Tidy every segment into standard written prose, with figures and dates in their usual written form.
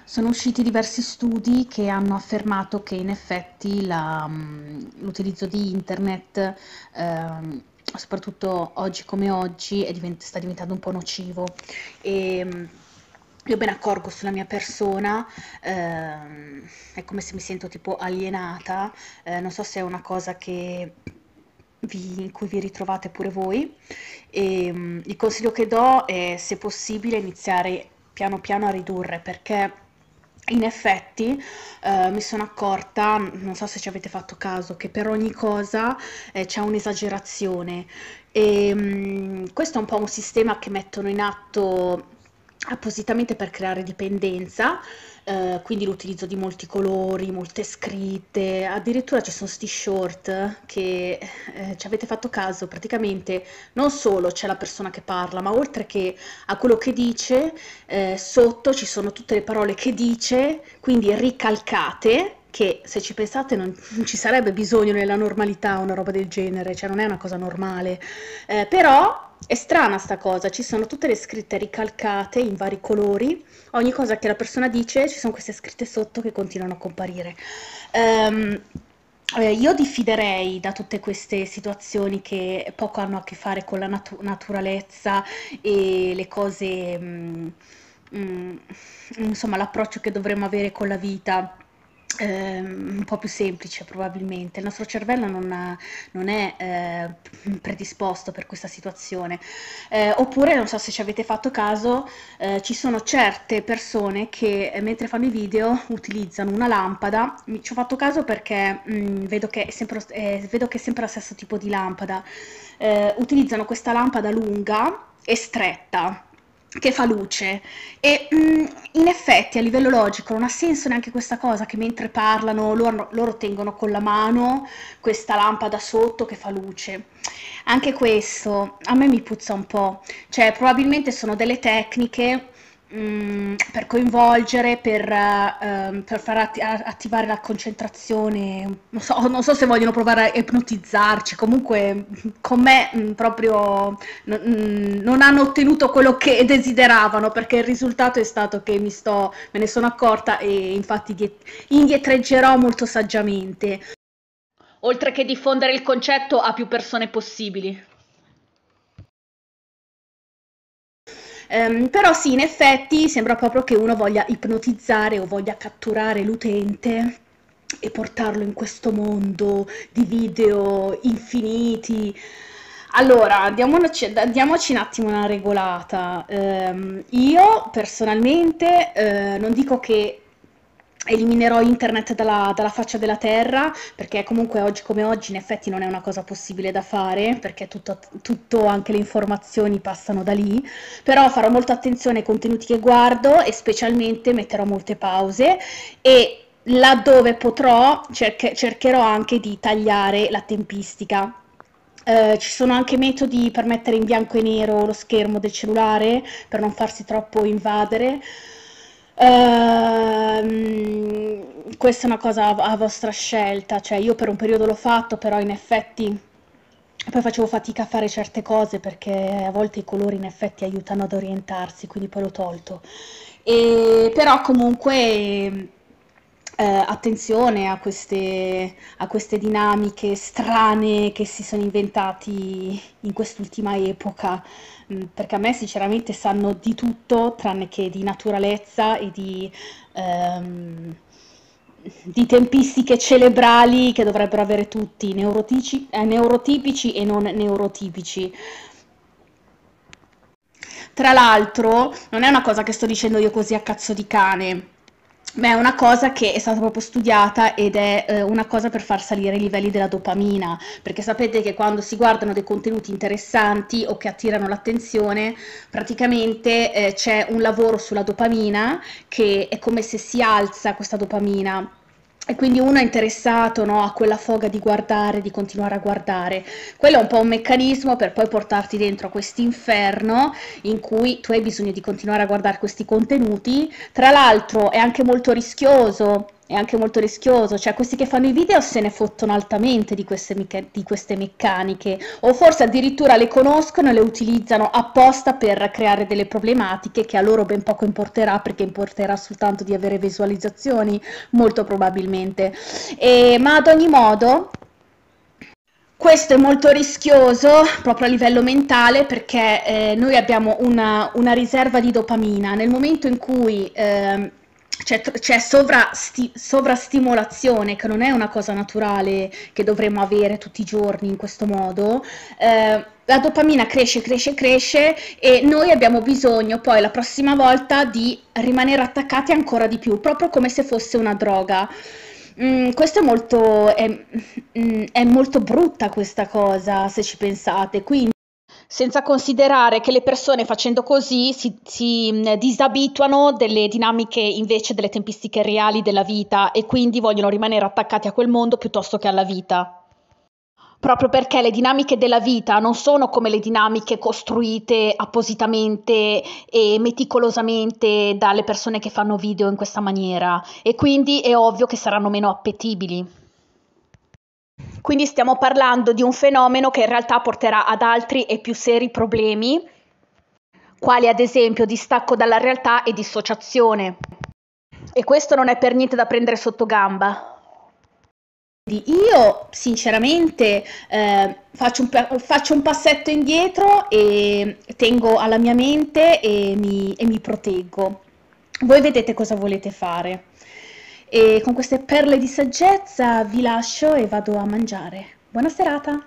Sono usciti diversi studi che hanno affermato che in effetti l'utilizzo di internet, soprattutto oggi come oggi, sta diventando un po' nocivo. E io me ne accorgo sulla mia persona, è come se mi sento tipo alienata, non so se è una cosa in cui vi ritrovate pure voi. Il consiglio che do è, se possibile, iniziare piano piano a ridurre, perché in effetti mi sono accorta, non so se ci avete fatto caso, che per ogni cosa c'è un'esagerazione e questo è un po' un sistema che mettono in atto appositamente per creare dipendenza, quindi l'utilizzo di molti colori, molte scritte, addirittura ci sono sti short che ci avete fatto caso, praticamente non solo c'è la persona che parla, ma oltre che a quello che dice, sotto ci sono tutte le parole che dice, quindi ricalcate, che se ci pensate non ci sarebbe bisogno nella normalità una roba del genere, cioè non è una cosa normale. Però è strana sta cosa, ci sono tutte le scritte ricalcate in vari colori, ogni cosa che la persona dice ci sono queste scritte sotto che continuano a comparire. Ehm, io diffiderei da tutte queste situazioni che poco hanno a che fare con la naturalezza e le cose, mm, insomma, l'approccio che dovremmo avere con la vita. Un po' più semplice probabilmente. Il nostro cervello non è predisposto per questa situazione. Oppure, non so se ci avete fatto caso, ci sono certe persone che mentre fanno i video utilizzano una lampada. Ci ho fatto caso perché vedo che è sempre lo stesso tipo di lampada. Utilizzano questa lampada lunga e stretta che fa luce e in effetti a livello logico non ha senso neanche questa cosa che mentre parlano loro tengono con la mano questa lampada sotto che fa luce. Anche questo a me mi puzza un po', cioè probabilmente sono delle tecniche per coinvolgere, per far attivare la concentrazione, non so se vogliono provare a ipnotizzarci, comunque con me proprio non hanno ottenuto quello che desideravano, perché il risultato è stato che me ne sono accorta e infatti indietreggerò molto saggiamente, oltre che diffondere il concetto a più persone possibili. Però sì, in effetti sembra proprio che uno voglia ipnotizzare o voglia catturare l'utente e portarlo in questo mondo di video infiniti. Allora, diamoci un attimo una regolata. Io personalmente non dico che eliminerò internet dalla faccia della terra, perché comunque oggi come oggi in effetti non è una cosa possibile da fare, perché tutto, anche le informazioni passano da lì, però farò molta attenzione ai contenuti che guardo e specialmente metterò molte pause e laddove potrò cercherò anche di tagliare la tempistica. Ci sono anche metodi per mettere in bianco e nero lo schermo del cellulare per non farsi troppo invadere. Questa è una cosa a vostra scelta, cioè io per un periodo l'ho fatto, però in effetti poi facevo fatica a fare certe cose perché a volte i colori in effetti aiutano ad orientarsi, quindi poi l'ho tolto. Però comunque attenzione a queste dinamiche strane che si sono inventati in quest'ultima epoca, perché a me sinceramente sanno di tutto tranne che di naturalezza e di tempistiche cerebrali che dovrebbero avere tutti, neurotipici e non neurotipici. Tra l'altro, non è una cosa che sto dicendo io così a cazzo di cane, ma è una cosa che è stata proprio studiata ed è una cosa per far salire i livelli della dopamina, perché sapete che quando si guardano dei contenuti interessanti o che attirano l'attenzione, praticamente c'è un lavoro sulla dopamina che è come se si alza questa dopamina. E quindi uno è interessato, no, a quella foga di guardare, di continuare a guardare. Quello è un po' un meccanismo per poi portarti dentro a quest'inferno in cui tu hai bisogno di continuare a guardare questi contenuti. Tra l'altro è anche molto rischioso È anche molto rischioso, cioè questi che fanno i video se ne fottono altamente di queste meccaniche, o forse addirittura le conoscono e le utilizzano apposta per creare delle problematiche che a loro ben poco importerà, perché importerà soltanto di avere visualizzazioni, molto probabilmente. Ma ad ogni modo, questo è molto rischioso proprio a livello mentale perché noi abbiamo una riserva di dopamina. Nel momento in cui c'è sovrastimolazione, che non è una cosa naturale che dovremmo avere tutti i giorni in questo modo, la dopamina cresce, cresce, cresce e noi abbiamo bisogno poi la prossima volta di rimanere attaccati ancora di più, proprio come se fosse una droga. Questo è molto brutta questa cosa, se ci pensate, quindi senza considerare che le persone facendo così si disabituano delle dinamiche invece delle tempistiche reali della vita e quindi vogliono rimanere attaccati a quel mondo piuttosto che alla vita. Proprio perché le dinamiche della vita non sono come le dinamiche costruite appositamente e meticolosamente dalle persone che fanno video in questa maniera e quindi è ovvio che saranno meno appetibili. Quindi stiamo parlando di un fenomeno che in realtà porterà ad altri e più seri problemi, quali ad esempio distacco dalla realtà e dissociazione. E questo non è per niente da prendere sotto gamba. Io sinceramente faccio un passetto indietro e tengo alla mia mente e mi proteggo. Voi vedete cosa volete fare. E con queste perle di saggezza vi lascio e vado a mangiare. Buona serata!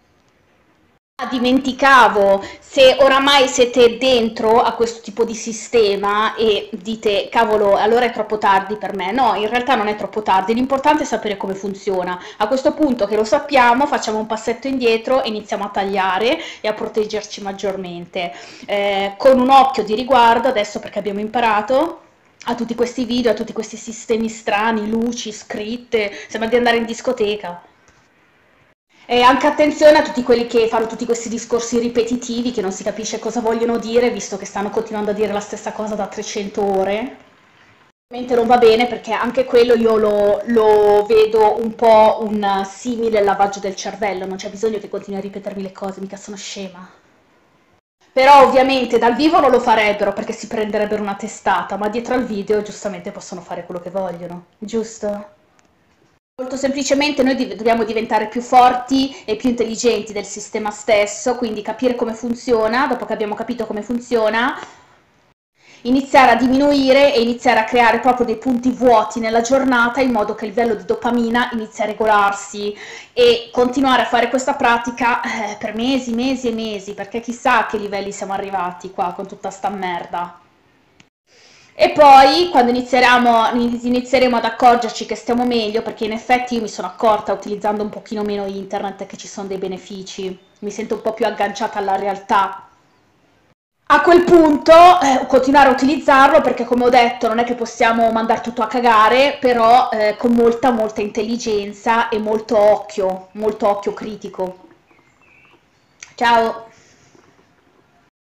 Dimenticavo, se oramai siete dentro a questo tipo di sistema e dite cavolo, allora è troppo tardi per me. No, in realtà non è troppo tardi, l'importante è sapere come funziona. A questo punto che lo sappiamo, facciamo un passetto indietro e iniziamo a tagliare e a proteggerci maggiormente. Con un occhio di riguardo, adesso perché abbiamo imparato, a tutti questi video, a tutti questi sistemi strani, luci, scritte, sembra di andare in discoteca. E anche attenzione a tutti quelli che fanno tutti questi discorsi ripetitivi che non si capisce cosa vogliono dire, visto che stanno continuando a dire la stessa cosa da 300 ore. Ovviamente non va bene perché anche quello io lo vedo un po' un simile lavaggio del cervello, non c'è bisogno che continui a ripetermi le cose, mica sono scema. Però ovviamente dal vivo non lo farebbero perché si prenderebbero una testata, ma dietro al video giustamente possono fare quello che vogliono, giusto? Molto semplicemente noi dobbiamo diventare più forti e più intelligenti del sistema stesso, quindi capire come funziona, dopo che abbiamo capito come funziona, iniziare a diminuire e iniziare a creare proprio dei punti vuoti nella giornata in modo che il livello di dopamina inizi a regolarsi e continuare a fare questa pratica per mesi, mesi e mesi, perché chissà a che livelli siamo arrivati qua con tutta sta merda. E poi quando inizieremo ad accorgerci che stiamo meglio, perché in effetti io mi sono accorta utilizzando un pochino meno internet che ci sono dei benefici, mi sento un po' più agganciata alla realtà. A quel punto continuare a utilizzarlo perché come ho detto non è che possiamo mandare tutto a cagare, però con molta molta intelligenza e molto occhio critico. Ciao!